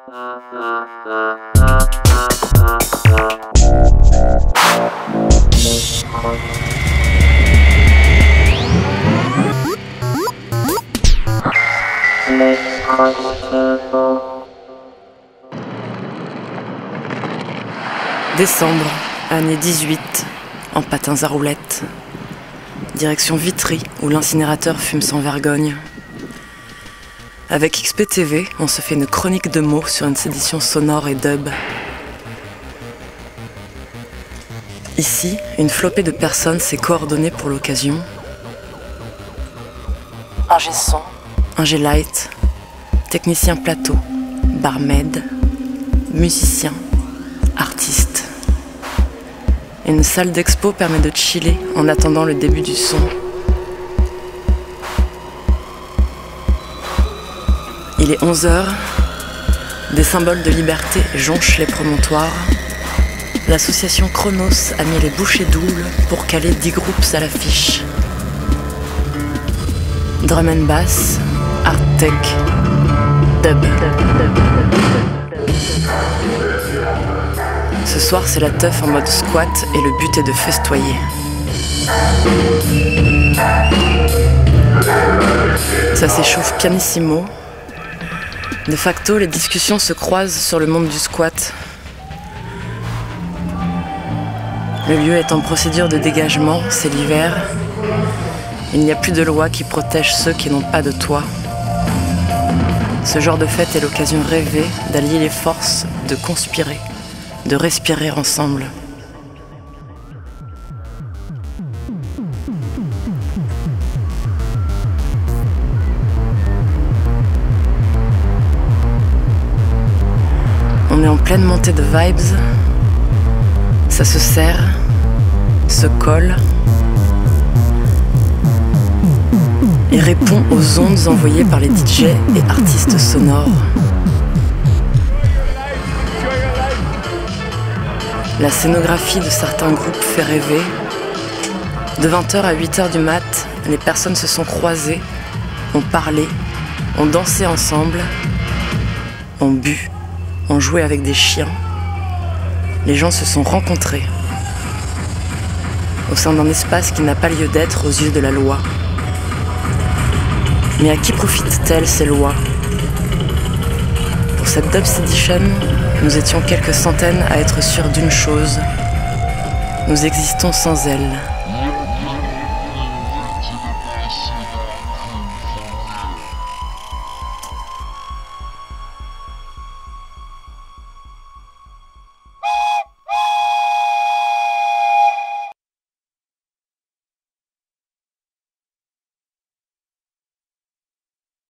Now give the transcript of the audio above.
Décembre, année 18, en patins à roulettes. Direction Vitry, où l'incinérateur fume sans vergogne. Avec XPTV, on se fait une chronique de mots sur une sédition sonore et dub. Ici, une flopée de personnes s'est coordonnée pour l'occasion. Ingé son, ingé light, technicien plateau, barmaid, musicien, artiste. Une salle d'expo permet de chiller en attendant le début du son. Il est 11h, des symboles de liberté jonchent les promontoires. L'association Chronos a mis les bouchées doubles pour caler 10 groupes à l'affiche. Drum and bass, art tech, dub. Ce soir, c'est la teuf en mode squat et le but est de festoyer. Ça s'échauffe pianissimo. De facto, les discussions se croisent sur le monde du squat. Le lieu est en procédure de dégagement, c'est l'hiver. Il n'y a plus de loi qui protège ceux qui n'ont pas de toit. Ce genre de fête est l'occasion rêvée d'allier les forces, de conspirer, de respirer ensemble. On est en pleine montée de vibes. Ça se serre, se colle et répond aux ondes envoyées par les DJ et artistes sonores. La scénographie de certains groupes fait rêver. De 20h à 8h du mat, les personnes se sont croisées, ont parlé, ont dansé ensemble, ont bu, ont joué avec des chiens. Les gens se sont rencontrés au sein d'un espace qui n'a pas lieu d'être aux yeux de la loi. Mais à qui profitent-elles ces lois? Pour cette Dub Sedition, nous étions quelques centaines à être sûrs d'une chose. Nous existons sans elles.